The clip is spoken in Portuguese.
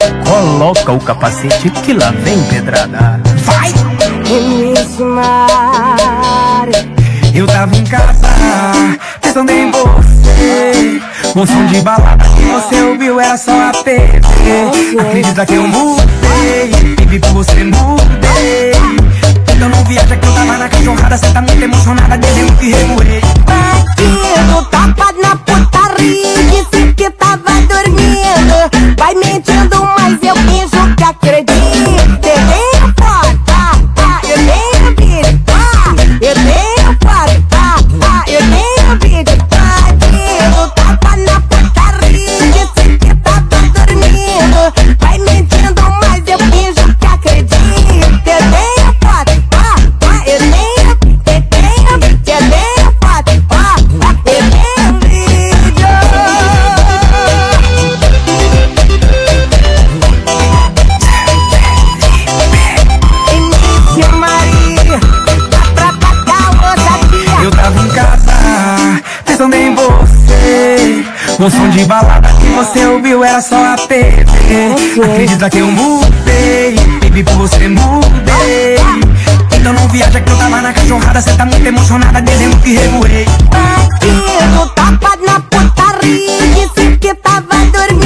Coloca o capacete que lá vem pedrada. Vai! Eu tava em casa, pensando em você. Um som de balada que você ouviu era só a TV. Acredita que eu mudei, baby, por você mudei. Então não viaja que eu tava na cachorrada. Cê tá muito emocionada, dizendo que remoei. Bandido, tapa na putaria, disse que tava dormindo. Vai mentindo, mas eu finjo que acredito. Eu tenho foto, eu tenho vídeo, eu tenho foto, eu tenho vídeo. Bandido, tapa na putaria, disse que tava dormindo. Vai mentindo, mas eu finjo que acredito. Eu tenho foto, eu tenho foto, eu tenho vídeo. Início Maria, pra pagar ousadia. Eu tava em casa, pensando em você. Um som de balada que você ouviu era só a TV. Acredita que eu mudei, baby, por você mudei. Então não viaja que eu tava na cachorrada. Cê tá muito emocionada, dizendo que revoei. Bandido, tapa na putaria, disse que tava dormindo.